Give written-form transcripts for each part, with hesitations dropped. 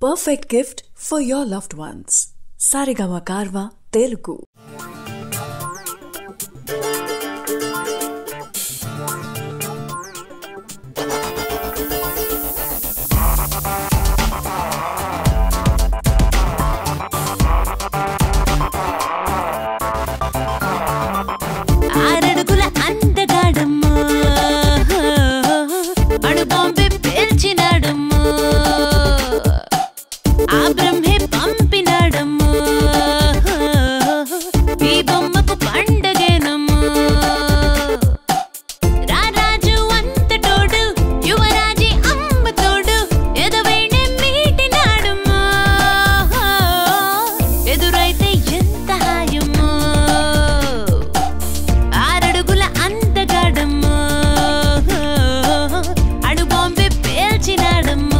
perfect gift for your loved ones. Saregama Karva Telugu. Aaradugula Andagadammo anu bombe pelchinadammo aa brahme pampinadammo ee bommaku pandagenammo raraju anta todu yuvaraji amma todu edavaine meetinadammo eduraithe enta hayammo Aaradugula Andagadammo anu bombe pelchinadammo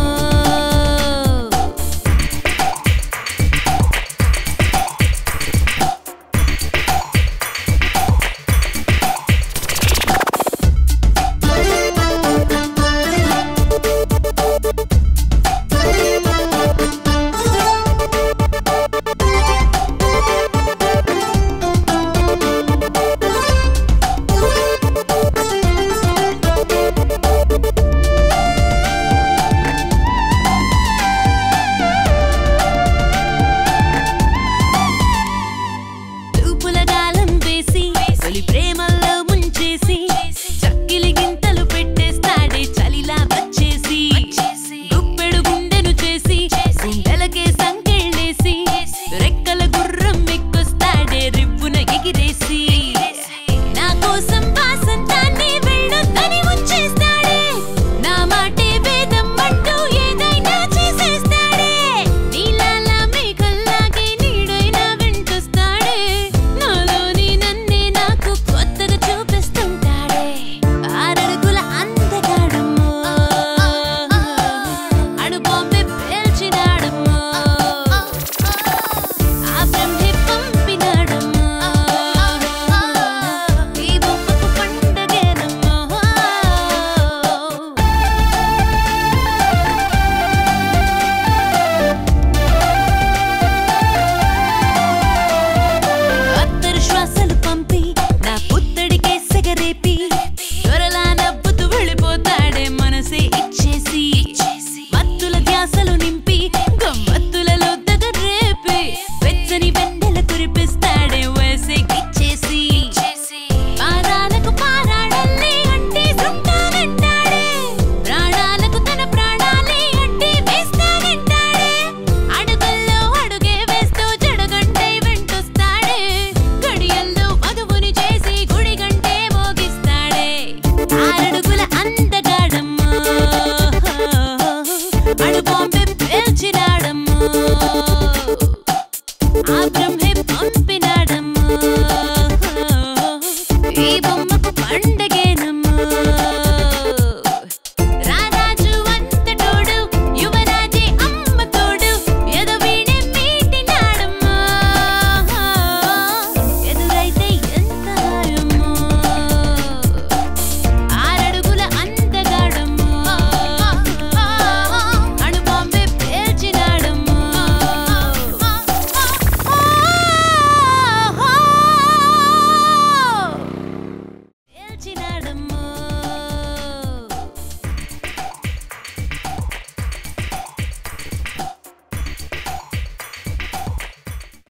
anu bombe pelchinadammo aa brahme